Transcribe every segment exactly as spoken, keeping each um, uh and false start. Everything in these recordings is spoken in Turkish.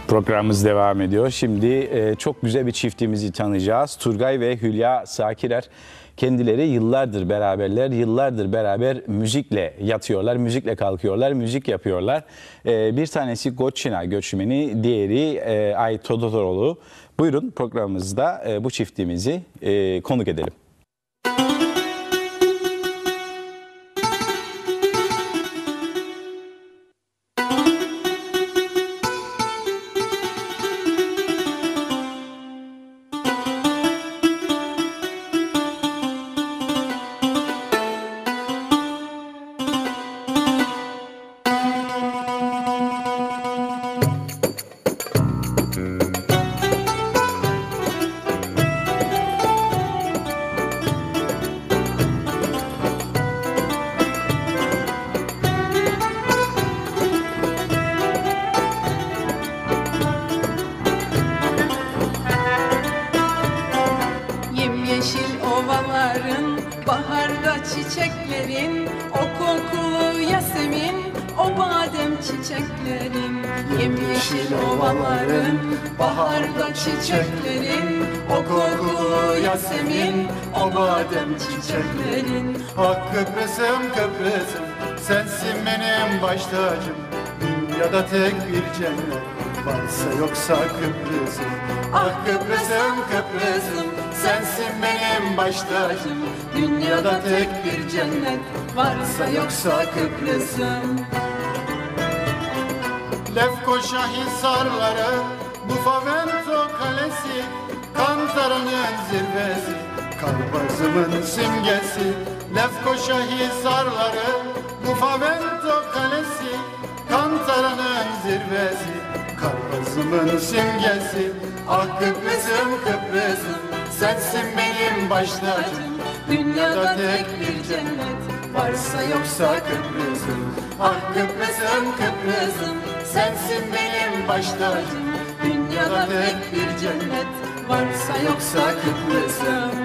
Programımız devam ediyor. Şimdi e, çok güzel bir çiftimizi tanıyacağız. Turgay ve Hülya Sakirer. Kendileri yıllardır beraberler, yıllardır beraber müzikle yatıyorlar, müzikle kalkıyorlar, müzik yapıyorlar. E, bir tanesi Goçina göçmeni, diğeri e, Ay Todoroğlu. Buyurun programımızda e, bu çiftimizi e, konuk edelim. Baharda çiçeklerin, o kokulu yasemin, o badem çiçeklerin. Yemyeşil ovaların, baharda çiçeklerin, o kokulu yasemin, o badem çiçeklerin. Ah Kıbrıs'ım Kıbrıs'ım, sensin benim baş tacım. Dünyada tek bir cennet varsa yoksa Kıbrıs'ım. Ah Kıbrıs'ım Kıbrıs'ım, sensin benim baş tacım. Dünyada tek bir cennet varsa yoksa Kıbrıs'ım. Lefkoşa Hisarları, Bufavento Kalesi, Kantara'nın zirvesi, Karbazımın simgesi. Lefkoşa Hisarları, Bufavento Kalesi, Kantara'nın zirvesi, Karbazımın simgesi. Ah Kıbrıs'ım Kıbrıs'ım, sensin benim baş tacım. Dünyada tek bir cennet varsa yoksa Kıbrıs'ım. Ah Kıbrıs'ım Kıbrıs'ım, sensin benim baş tacım. Dünyada tek bir cennet varsa yoksa Kıbrıs'ım.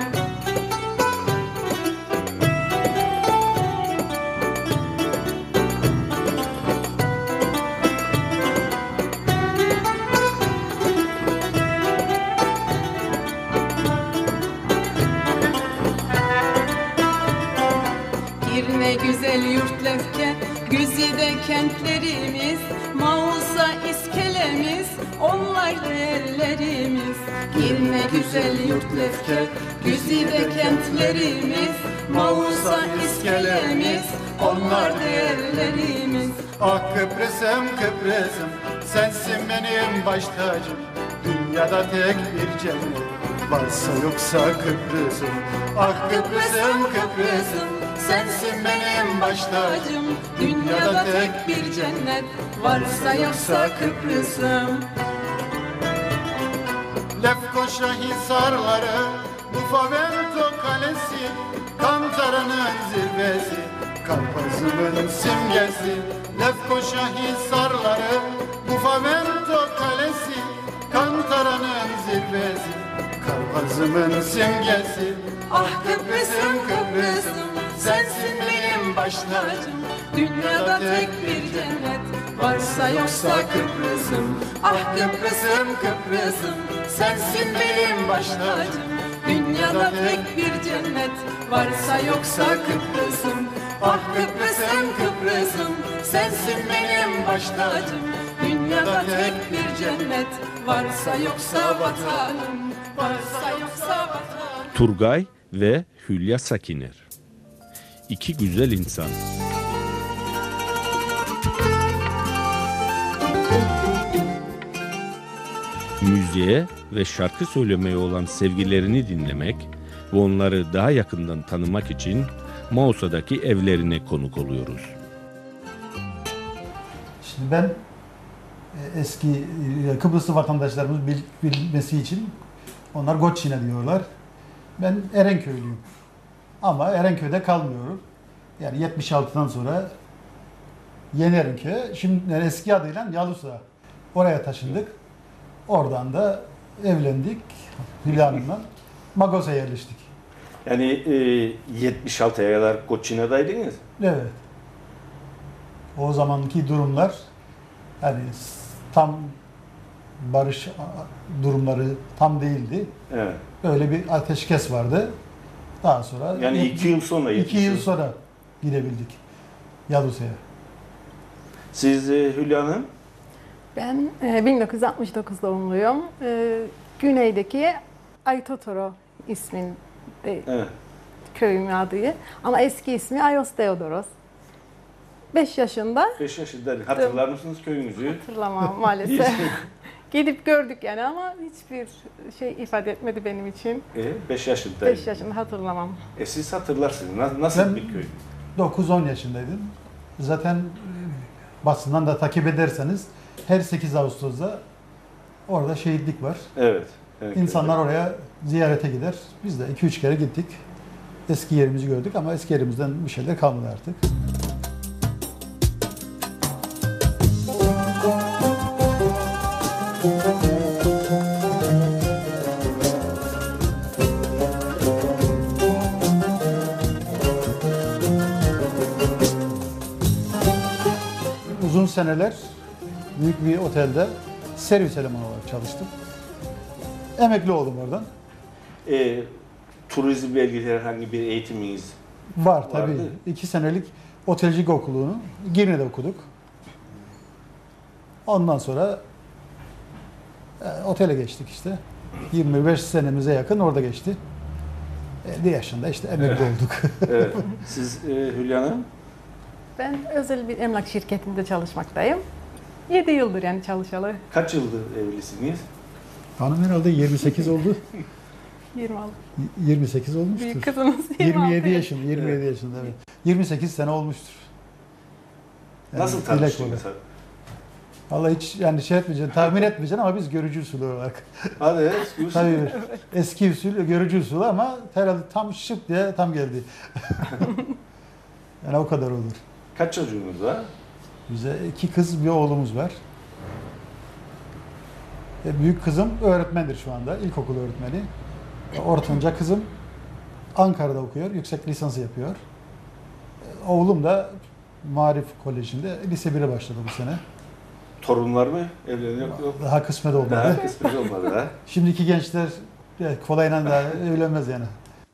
Ne güzel yurt Lefke, güzide kentlerimiz, Mausa iskelemiz, onlar değerlerimiz. Bir ne güzel yurt Lefke, güzide kentlerimiz, Mausa iskelemiz, onlar değerlerimiz. Ah Kıbrıs'ım Kıbrıs'ım, sensin benim baş tacım. Dünyada tek bir cennet varsa yoksa Kıbrıs'ım. Ah Kıbrıs'ım Kıbrıs'ım, sensin benim baş tacım. Dünyada tek bir cennet varsa yoksa Kıbrıs'ım. Lefkoşa Hisarları, Bufavento Kalesi, Kantara'nın zirvesi, Karpazımın simgesi. Lefkoşa Hisarları, Bufavento Kalesi, Kantara'nın zirvesi, Karpazımın simgesi. Ah Kıbrıs'ım Kıbrıs'ım, sensin benim baş tacım. Dünyada tek bir cennet varsa yoksa Kıbrıs'ım. Ah Kıbrıs'ım Kıbrıs'ım, sensin benim baş tacım. Dünyada tek bir cennet varsa yoksa Kıbrıs'ım. Ah Kıbrıs'ım Kıbrıs'ım, sensin benim baş tacım. Dünyada tek bir cennet varsa yoksa vatanım, varsa yoksa vatanım. Turgay ve Hülya Sakirer. İki güzel insan. Müziğe ve şarkı söylemeye olan sevgilerini dinlemek ve onları daha yakından tanımak için Mausa'daki evlerine konuk oluyoruz. Şimdi ben eski Kıbrıslı vatandaşlarımız bilmesi için onlar Goçina diyorlar. Ben Erenköylüyüm. Ama Erenköy'de kalmıyorum. Yani yetmiş altıdan sonra Yeni Erenköy, şimdi eski adıyla Yalusa. Oraya taşındık. Oradan da evlendik Hülya Hanım'la. Magos'a yerleştik. Yani e, yetmiş altıya kadar Goçina'daydınız. Evet. O zamanki durumlar yani tam barış a- durumları tam değildi. Evet. Böyle bir ateşkes vardı. Daha sonra Yani iki yıl sonra iki yetmiş yıl yıl. sonra gidebildik Yalusa'ya. Siz e, Hülya Hanım? Ben e, bin dokuz yüz altmış dokuz doğumluyum. E, Güneydeki Aytotoro isminde Evet. köyümün adı. Ama eski ismi Ayos Theodoros. beş yaşında beş yaşında. Hatırlar mısınız köyünüzü? hatırlamam maalesef. Gidip gördük yani ama hiçbir şey ifade etmedi benim için. beş yaşında. beş yaşında hatırlamam. E siz hatırlarsınız. Nasıl, nasıl Ben- bir köy? dokuz on yaşındaydım. Zaten e, basından da takip ederseniz her sekiz Ağustos'ta orada şehitlik var. Evet. evet İnsanlar oraya ziyarete gider. Biz de iki üç kere gittik. Eski yerimizi gördük ama eski yerimizden bir şeyler kalmadı artık. Uzun seneler büyük bir otelde servis elemanı olarak çalıştım. Emekli oldum oradan. E, turizmle ilgili herhangi bir eğitiminiz Var tabii. Vardı. İki senelik otelcilik okuluğunu Girne'de okuduk. Ondan sonra e, otele geçtik işte. yirmi beş senemize yakın orada geçti. elli yaşında işte emekli olduk. Evet. Siz e, Hülya Hanım? Ben özel bir emlak şirketinde çalışmaktayım. yedi yıldır yani çalışalı. Kaç yıldır evlisiniz? Hanım herhalde yirmi sekiz oldu. yirmi altı. yirmi sekiz olmuştur. Büyük kızımız yirmi yedi altı. yaşında, yirmi yedi yaşında evet. yirmi sekiz sene olmuştur. Yani Nasıl dilek tanıştınız? olarak. Vallahi hiç yani şey etmeyeceksin, tahmin etmeyeceksin ama biz görücü usulü olarak. Hadi. Tabii eski usul, görücü usulü ama herhalde tam şık diye tam geldi. Yani o kadar olur. Kaç çocuğunuz var? Bize iki kız, bir oğlumuz var. E, büyük kızım öğretmendir şu anda, ilkokul öğretmeni. Ortanca kızım Ankara'da okuyor, yüksek lisansı yapıyor. E, Oğlum da Marif Koleji'nde lise bire başladı bu sene. Torunlar mı? Evleniyor yok. Daha kısmet olmadı. Daha kısmet olmadı ha. Şimdiki gençler e, kolayla da evlenmez yani.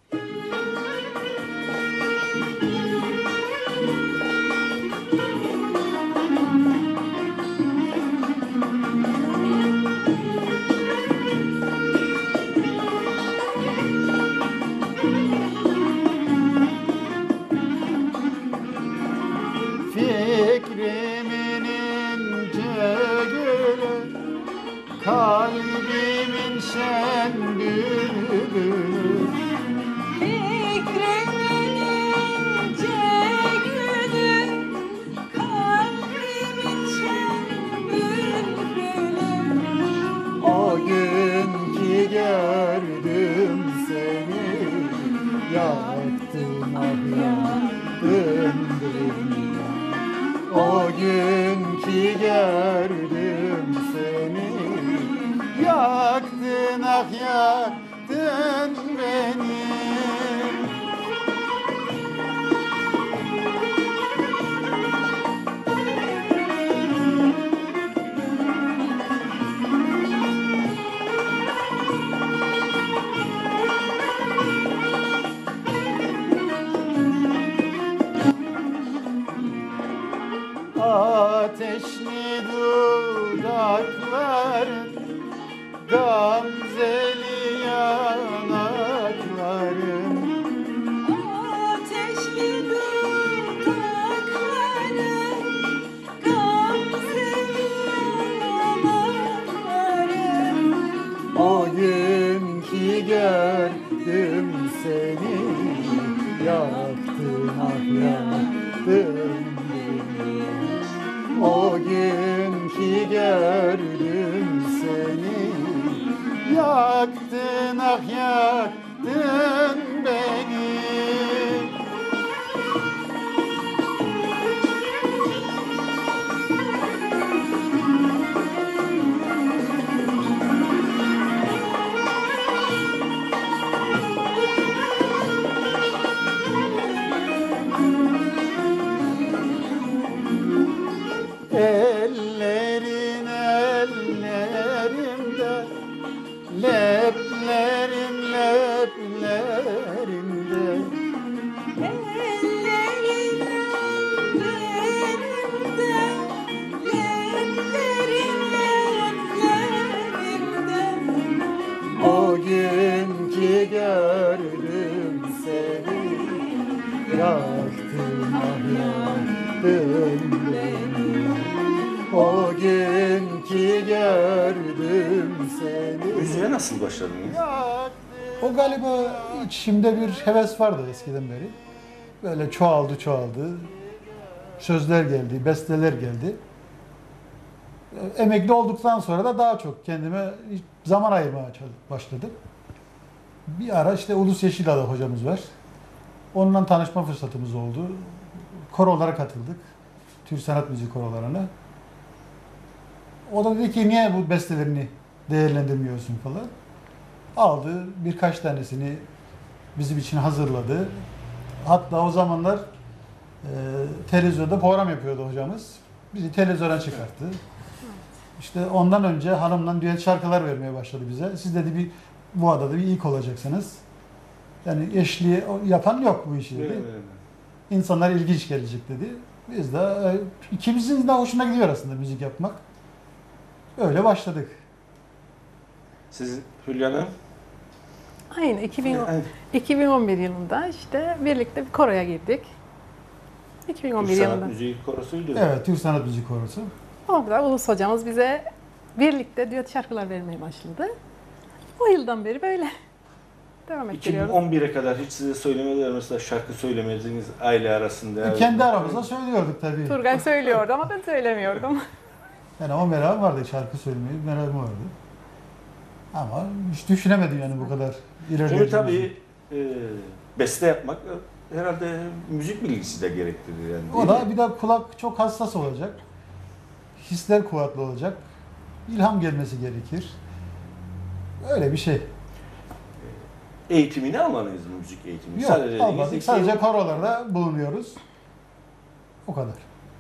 Fikrimin ince gülü, kalbimin şen bülbülü. Fikrimin ince gülü, kalbimin şen bülbülü. O gün ki gördüm seni, yaktın ah yaktın beni. O gün ki gördüm seni, yaktın ah yaktın beni. Ateşli dudakların, gamzeli yanakların. Ateşli dudakların, gamzeli yanakların. O gün ki gördüm seni, yaktın ah yaktın beni. O gün ki gördüm seni, yaktın ah yaktın beni. Ellerin ellerin Leplerin leplerinde o gün ki gördüm seni yaktın ah yaktın beni o gün ki gördüm seni. Müziğe nasıl başladınız? O galiba içimde bir heves vardı eskiden beri. Böyle çoğaldı çoğaldı. Sözler geldi, besteler geldi. Emekli olduktan sonra da daha çok kendime zaman ayırmaya başladım. Bir ara işte Ulus Yeşildağ'da hocamız var. Onunla tanışma fırsatımız oldu. Korolara katıldık. Türk sanat müziği korolarına. O da dedi ki niye bu bestelerini değerlendirmiyorsun falan. Aldı birkaç tanesini bizim için hazırladı. Hatta o zamanlar e, televizyonda program yapıyordu hocamız. Bizi televizyona çıkarttı. İşte ondan önce hanımla düet şarkılar vermeye başladı bize. Siz dedi bir bu adada bir ilk olacaksınız. Yani eşliği yapan yok bu işi dedi. Evet, evet. İnsanlar ilginç gelecek dedi. Biz de e, ikimizin de hoşuna gidiyor aslında müzik yapmak. Öyle başladık. Siz Hülya Hanım? Aynı iki bin on, Aynı. iki bin on bir yılında işte birlikte bir koroya girdik. iki bin on bir Türk Sanat yılında. Müziği Korosu'ydu. Evet, Türk Sanat Müziği Korosu. Orada Ulus hocamız bize birlikte düet şarkılar vermeye başladı. O yıldan beri böyle devam ettiriyoruz. iki bin on bire kadar hiç size söylemediler mesela şarkı söylemediğiniz aile arasında. E, kendi aramızda söylüyorduk tabii. Turgay söylüyordu ama ben söylemiyordum. Yani o merakım vardı, şarkı söylemeyi merakım vardı. Ama hiç düşünemedim yani bu kadar Çünkü ilerleyeceğimizi. tabii e, beste yapmak e, herhalde müzik bilgisi de gerektirir yani. O değil da mi? bir de kulak çok hassas olacak. Hisler kuvvetli olacak. İlham gelmesi gerekir. Öyle bir şey. Eğitimini almanız mı müzik eğitimi? Yok, Sadece almadık. dediğiniz Sadece iki- korolarda bulunuyoruz. O kadar.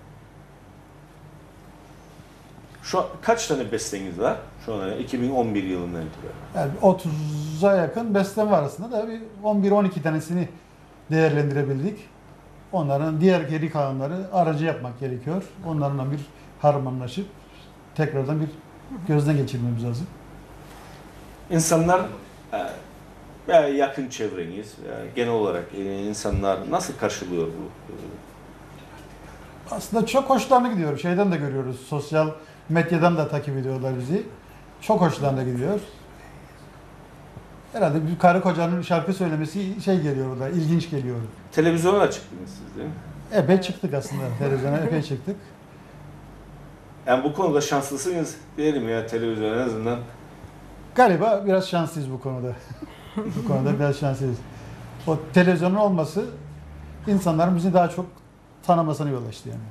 Şu an kaç tane besteniz var? Şu an iki bin on bir yılından itibaren. Yani otuza yakın bestem var arasında da bir on bir on iki tanesini değerlendirebildik. Onların diğer geri kalanları aracı yapmak gerekiyor. Onlarla bir harmanlaşıp tekrardan bir gözden geçirmemiz lazım. İnsanlar e, veya yakın çevreniz veya genel olarak e, insanlar nasıl karşılıyor bu? Aslında çok hoşlarına gidiyor. Şeyden de görüyoruz. Sosyal medyadan da takip ediyorlar bizi. Çok hoşlarına gidiyor. Herhalde bir karı kocanın şarkı söylemesi şey geliyor orada, ilginç geliyor. Televizyona da çıktınız siz değil mi? Epey çıktık aslında. Televizyona epey çıktık. Yani bu konuda şanslısınız diyelim ya televizyon en azından. Galiba biraz şanslıyız bu konuda. Bu konuda biraz şanslıyız. O televizyonun olması insanların bizi daha çok tanımasına yol açtı yani.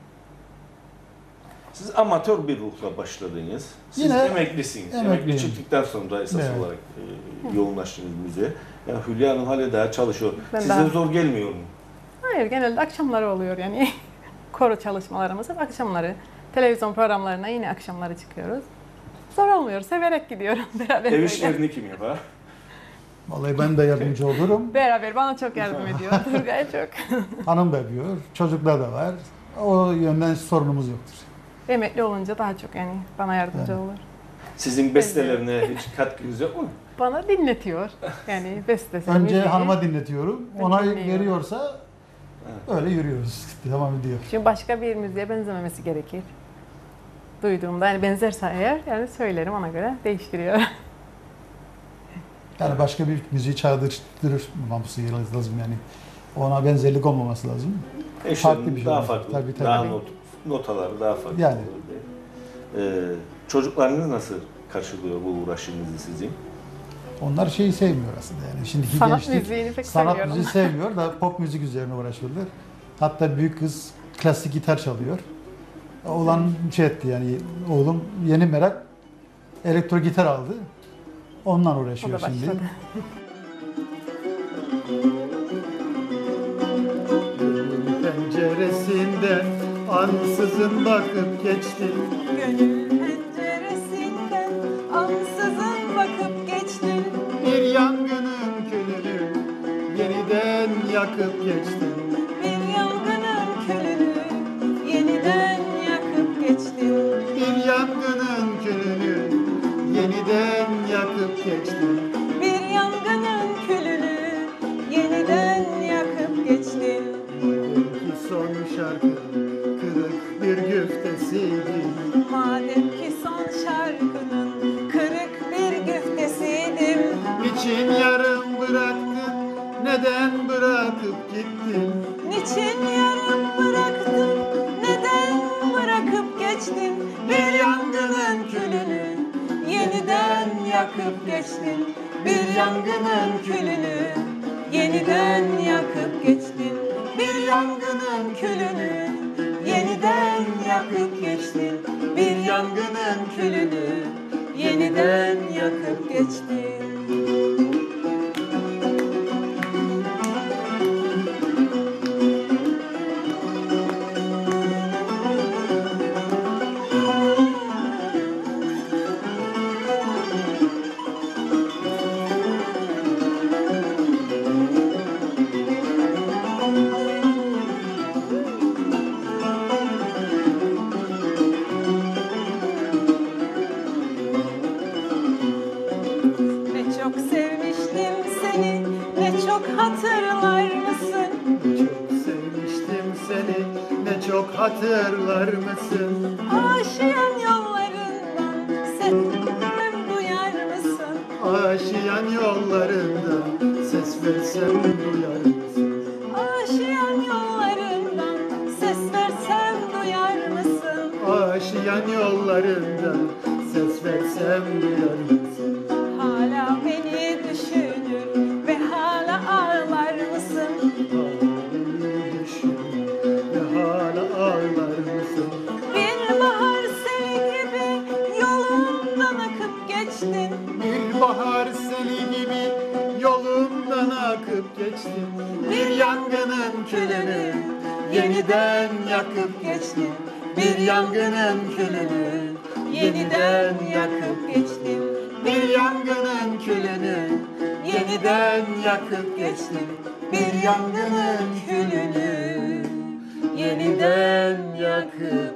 Siz amatör bir ruhla başladınız. Siz Yine emeklisiniz. Emekli emekliyim. çıktıktan sonra da esas Evet. olarak e, yoğunlaştınız müziğe. Yani Hülya Hanım hala daha çalışıyor. Ben Size daha- zor gelmiyor mu? Hayır, genelde akşamları oluyor yani. Koro çalışmalarımız hep akşamları. Televizyon programlarına yine akşamları çıkıyoruz. Zor olmuyor, severek gidiyorum beraber. Ev böyle. işlerini kim yapar? vallahi ben de yardımcı olurum. Beraber bana çok yardım ediyor. Turgay çok. Hanım da yapıyor. Çocuklar da var. O yönden sorunumuz yoktur. Emekli olunca daha çok yani bana yardımcı Yani. olur. Sizin bestelerine hiç katkınız yok mu? Bana dinletiyor. Yani bestesi. Önce müziği. hanıma dinletiyorum. Ben Ona dinliyorum. veriyorsa öyle yürüyoruz. Devam ediyor. Çünkü başka bir müziğe benzememesi gerekir. Duyduğumda yani benzerse eğer yani söylerim, ona göre değiştiriyor. Yani başka bir müziği çağdırmaması lazım yani. Ona benzerlik olmaması lazım. Eşlerin bir şey daha olacak. farklı, Tabii, tabii. daha Tabii. not, notaları daha farklı. Yani. olur diye. Ee, çocuklarınız nasıl karşılıyor bu uğraşınızı sizin? Onlar şeyi sevmiyor aslında yani. Şimdiki Sanat gençlik müziğini pek sanat seviyorum. müziği sevmiyor da pop müzik üzerine uğraşıyorlar. Hatta büyük kız klasik gitar çalıyor. Oğlan şey etti yani oğlum yeni merak elektro gitar aldı. Onunla O uğraşıyor da şimdi. başladı. Penceresinden ansızın bakıp geçti. Gönül penceresinden ansızın bakıp yakıp geçtin. Bir yangının külünü yeniden yakıp geçtin. Bir yangının külünü yeniden yakıp geçtin. Bir yangının külünü yeniden yakıp geçtin. Ki son şarkı kırık bir güftesiydi. Madem ki son şarkının kırık bir güftesiydim. Niçin yarım bıraktın, neden bırakıp gittin? Niçin yarım bıraktın, neden bırakıp geçtin? Bir yangının külünü yeniden yakıp geçtin. Bir yangının külünü yeniden yakıp geçtin. Bir yangının külünü yeniden yakıp geçtin. Bir yangının külünü yeniden yakıp geçtin. Ne çok sevmiştim seni, ne çok hatırlar mısın? Çok sevmiştim seni, ne çok hatırlar mısın? Aşiyan yollarından sesimi duyar mısın? Aşiyan yollarından ses versem duyar mısın? Aşiyan yollarından ses versem duyar mısın? Aşiyan yollarından ses versem duyar mısın? Hala beni düşünür ve hala ağlar mısın? Beni düşün ve hala ağlar mısın? Bir bahar seli gibi yolumdan akıp geçtin. Bir bahar seli gibi yolumdan akıp geçtin. Bir yangının külünü yeniden yakıp geçtin. Bir yangının külünü yeniden yakıp geçtin. Bir yangının külünü yeniden yakıp geçtin. Bir yangının külünü yeniden yakıp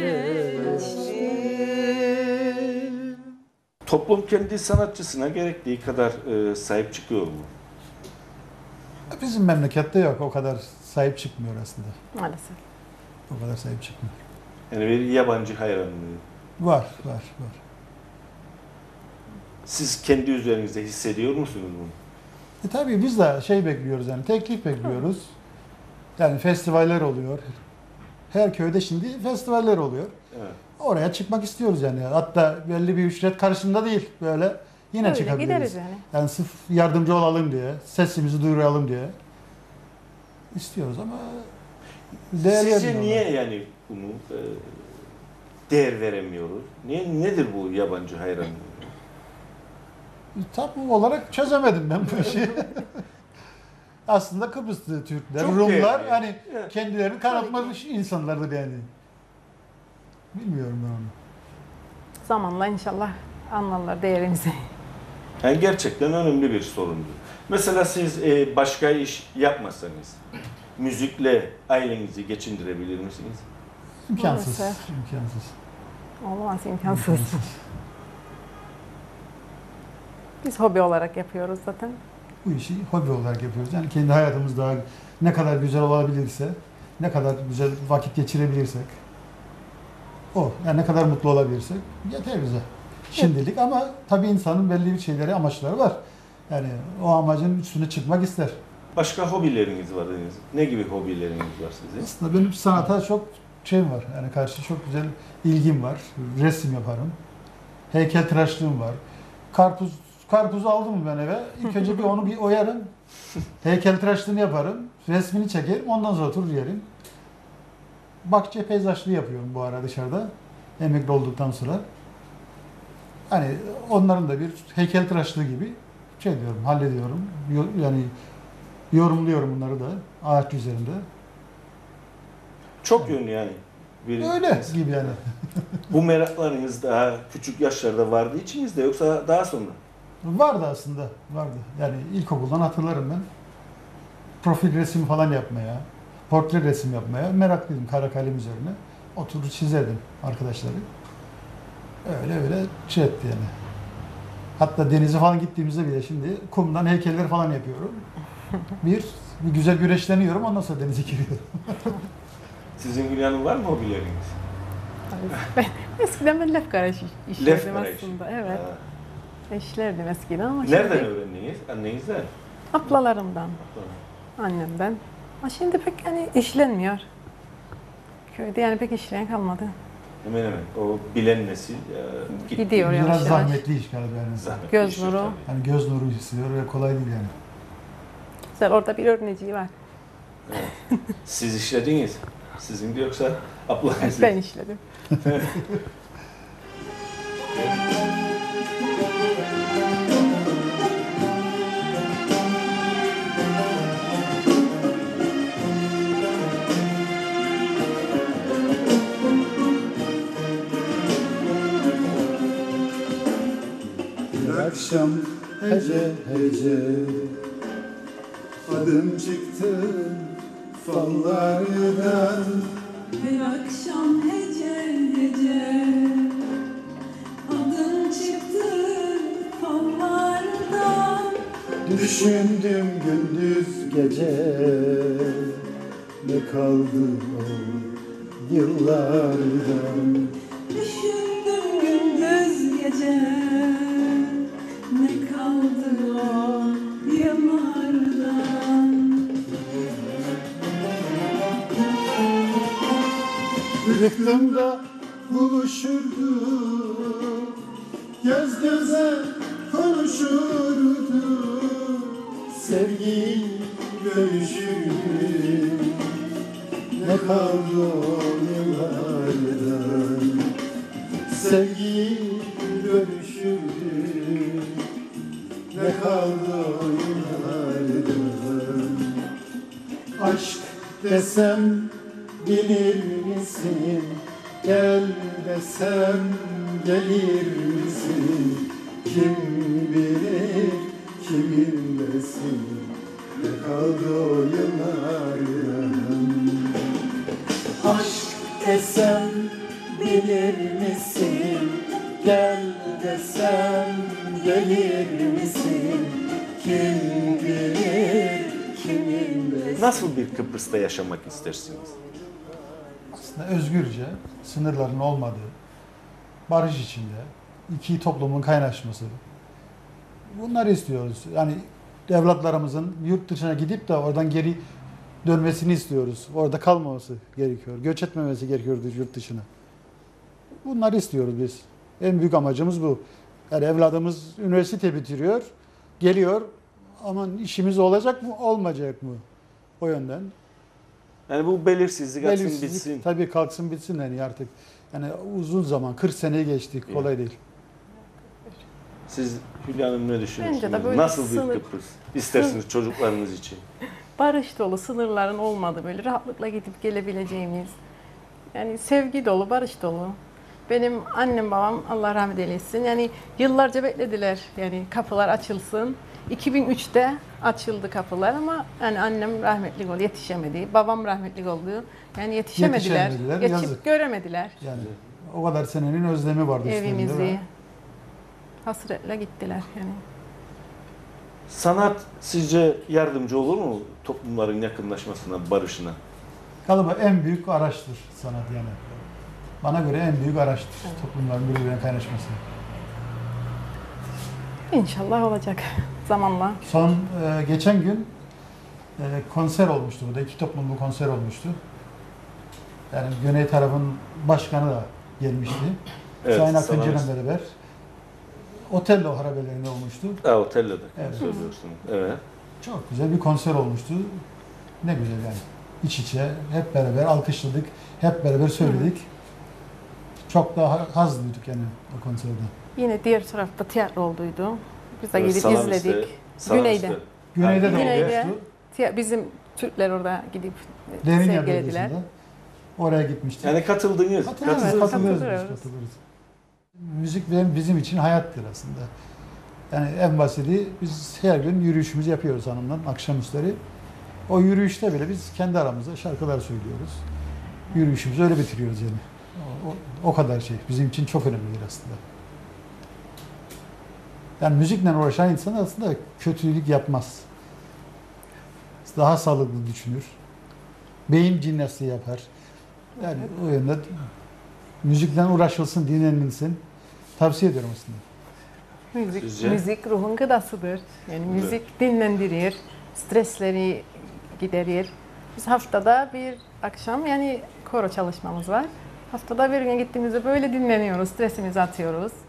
geçtin. Toplum kendi sanatçısına gerektiği kadar e, sahip çıkıyor mu? Bizim memlekette yok. O kadar sahip çıkmıyor aslında. Maalesef. O kadar sahip çıkmıyor. Yani bir yabancı hayranlığı. Var, var, var. Siz kendi üzerinizde hissediyor musunuz bunu? E tabii biz de şey bekliyoruz yani teklif bekliyoruz. Yani festivaller oluyor. Her köyde şimdi festivaller oluyor. Evet. Oraya çıkmak istiyoruz yani. Hatta belli bir ücret karşılığında değil. Böyle yine Öyle çıkabiliriz. gideriz yani. Yani sırf yardımcı olalım diye, sesimizi duyuralım diye istiyoruz ama değer Sizce vermiyorlar. niye yani bunu e, değer veremiyoruz? Niye, nedir bu yabancı hayranlığı? Tam olarak çözemedim ben bu işi. Aslında Kıbrıslı Türkler, Çok Rumlar değerli. hani Evet. kendilerini kanıtlamış insanlardır yani. Bilmiyorum ben onu. Zamanla inşallah anlarlar değerimizi. Yani gerçekten önemli bir sorundu. Mesela siz e, başka iş yapmasanız müzikle ailenizi geçindirebilir misiniz? İmkansız. Maalesef. İmkansız. Olmaz, imkansız. Biz hobi olarak yapıyoruz zaten. Bu işi hobi olarak yapıyoruz. Yani kendi hayatımız daha ne kadar güzel olabilirse, ne kadar güzel vakit geçirebilirsek, o. Yani ne kadar mutlu olabilirsek yeter bize. Şimdilik ama tabii insanın belli bir şeyleri, amaçları var. Yani o amacın üstüne çıkmak ister. Başka hobileriniz var dediniz. Ne gibi hobileriniz var sizin? Aslında benim sanata çok şeyim var. Yani karşı çok güzel ilgim var. Resim yaparım. Heykeltıraşlığım var. Karpuz karpuzu aldım mı ben eve? İlk önce bir onu bir oyarım. Heykeltıraşlığını yaparım. Resmini çekerim. Ondan sonra oturur yerim. Bahçe peyzajlığı yapıyorum bu ara dışarıda. Emekli olduktan sonra. Hani onların da bir heykeltıraşlığı gibi şey diyorum, hallediyorum. Yo- Yani yorumluyorum bunları da ağaç üzerinde. Çok yönlü yani. Bir, Öyle gibi yani. Bu meraklarınız daha küçük yaşlarda vardı içinizde yoksa daha sonra? Vardı aslında, vardı. Yani ilkokuldan hatırlarım ben. profil resim falan yapmaya, portre resim yapmaya meraklıydım kara kalem üzerine. Oturur çizerdim arkadaşları. Öyle öyle şey etti yani. Hatta denize falan gittiğimizde bile şimdi kumdan heykeller falan yapıyorum. Bir, bir güzel güreşleniyorum, ondan sonra denize giriyorum. Sizin Hülya'nın var mı hobileriniz? Ben, eskiden ben lef garaj Lef işlerdim garaj. aslında. Evet. Ha. İşlerdim eskiden ama Nereden şimdi öğrendiniz? Annenizden? ablalarımdan, annemden. Ama şimdi pek hani işlenmiyor. Köyde yani pek işleyen kalmadı. Hemen hemen. O bilen nesil e, gitti. Gidiyor yavaş Biraz yavaş. zahmetli iş galiba yani. Zahmetli Göz işler nuru. tabii. Hani göz nuru istiyor ve kolay değil yani. Güzel, orada bir örneciği var. Siz işlediniz. Sizin de yoksa ablanız. Ben işledim. Bir akşam hece hece adım çıktı fallardan. Bir akşam hece hece adım çıktı fallardan. Düşündüm gündüz gece ne kaldı o yıllardan. Düşündüm gündüz gece ne kaldı o yıllardan. Rıhtımda buluşurduk, göz göze konuşurduk, sevgiyi bölüşürdük. Ne kaldı o yıllardan, sevgiyi bölüşürdük. Ne kaldı o yıllardan, aşk desem bilir misin? Gel desem gelir misin? Kim bilir, kim bilmesin? Ne kaldı o yıllardan? Aşk desem bilir misin? Gel desem gelir misin? Kim bilir, kim bilmesin? Nasıl bir Kıbrıs'ta yaşamak istersiniz? Aslında özgürce, sınırların olmadığı, barış içinde, iki toplumun kaynaşması. Bunları istiyoruz. Yani evlatlarımızın yurt dışına gidip de oradan geri dönmesini istiyoruz. Orada kalmaması gerekiyor. Göç etmemesi gerekiyor yurt dışına. Bunları istiyoruz biz. En büyük amacımız bu. Yani evladımız üniversite bitiriyor, geliyor. Aman işimiz olacak mı, olmayacak mı? O yönden. Yani bu belirsizlik aksın Belirsizlik bitsin. tabii kalksın bitsin yani artık. Yani uzun zaman, kırk seneyi geçtik. Kolay değil. Siz Hülya Hanım ne düşünüyorsunuz? Bence de böyle Nasıl bir sınır- Kıbrıs istersiniz çocuklarınız için? Barış dolu, sınırların olmadığı, böyle rahatlıkla gidip gelebileceğimiz, yani sevgi dolu, barış dolu. Benim annem babam Allah rahmet eylesin. Yani yıllarca beklediler. Yani kapılar açılsın. iki bin üçte açıldı kapılar ama yani annem rahmetli oldu, yetişemedi. Babam rahmetli oldu. Yani yetişemediler. Yetişemediler, Geçip yazık. göremediler Yani o kadar senenin özlemi vardı üstlerinde evimizi. ve Hasretle gittiler yani. Sanat sizce yardımcı olur mu toplumların yakınlaşmasına, barışına? galiba en büyük araçtır sanat yani. Bana göre en büyük araçtır toplumların birbirine kaynaşması. İnşallah olacak zamanla. Son e, geçen gün e, konser olmuştu burada. İki toplumlu konser olmuştu. Yani Güney tarafın başkanı da gelmişti. Evet, Şahin sanatçı. Akıncı'yla beraber. Otello harabelerinde olmuştu. Ha, Otello'da Evet. söylüyorsunuz. Evet. Çok güzel bir konser olmuştu. Ne güzel yani. İç içe hep beraber alkışladık. Hep beraber söyledik. Çok daha haz duyduk yani o konserde. Yine diğer tarafta tiyatro olduydu. Biz de Evet, gidip Salamiste- izledik. Salamiste- Güney'de. Güney'de de Güney'de. olmuştu. Tiya- Bizim Türkler orada gidip Derinye sevgilediler. bölgesinde. Oraya gitmiştik. Yani katıldınız. Katılıyoruz, Evet, katılıyoruz, biz, katılıyoruz. katılıyoruz. Müzik benim, bizim için hayattır aslında. Yani en basiti biz her gün yürüyüşümüzü yapıyoruz hanımla akşamüstleri. O yürüyüşte bile biz kendi aramızda şarkılar söylüyoruz. Yürüyüşümüzü öyle bitiriyoruz yani. O, o, o kadar şey. Bizim için çok önemlidir aslında. Yani müzikle uğraşan insan aslında kötülük yapmaz. Daha sağlıklı düşünür. Beyin jimnastiği yapar. Yani o yönde müzikle uğraşılsın, dinlenilsin. Tavsiye ediyorum aslında. Müzik, Sizce? müzik ruhun gıdasıdır. Yani müzik dinlendirir, stresleri giderir. Biz haftada bir akşam yani koro çalışmamız var. Haftada bir gün gittiğimizde böyle dinleniyoruz, stresimizi atıyoruz.